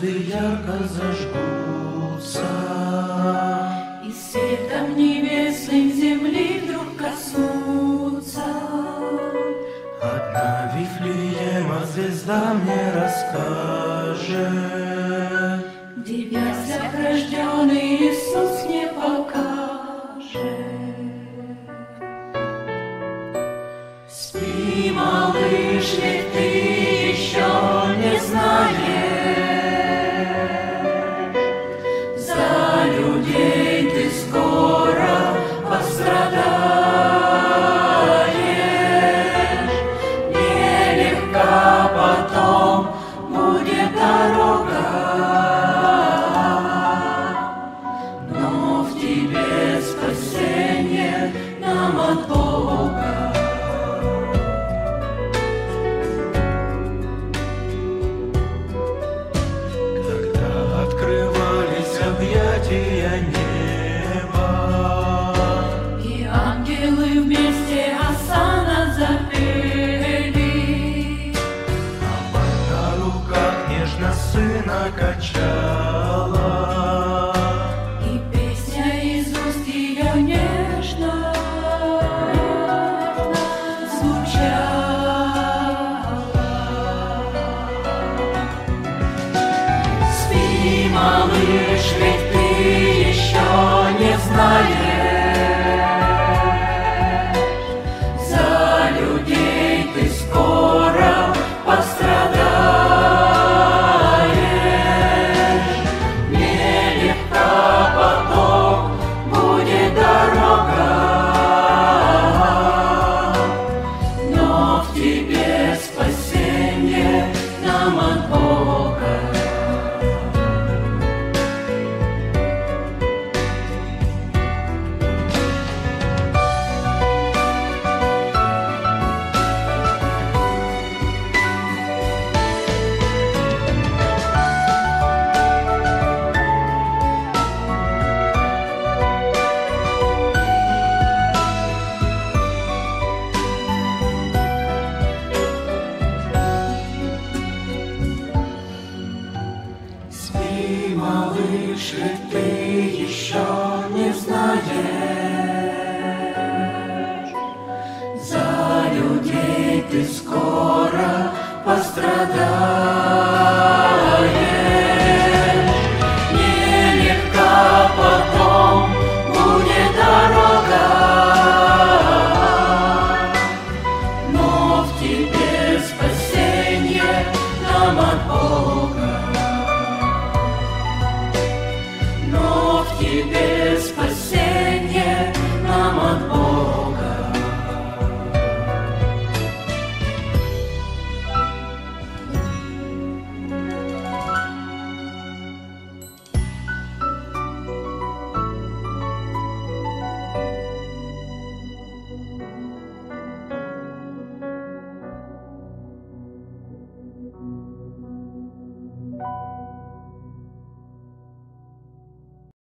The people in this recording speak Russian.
звезды ярко зажгутся, и светом небесным земли вдруг коснутся. Одна Вифлеема звезда мне расскажет, где в яслях рожденный Иисус мне покажет. Спи, малыш, ведь ты еще не знаешь, за людей ты скоро пострадаешь. Нелегка потом будет дорога, но в тебе спасение нам от Бога. открывались объятия неба, И ангелы вместе осанна запели, а мать на руках нежно сына качала. и песня из уст ее нежно звучала. Спи, малыш, ведь ты еще не знаешь, за людей ты скоро пострадаешь. Нелегка потом будет дорога, но в тебе спасение нам от Бога. Спи, малыш, ведь ты еще не знаешь, за людей ты скоро пострадаешь.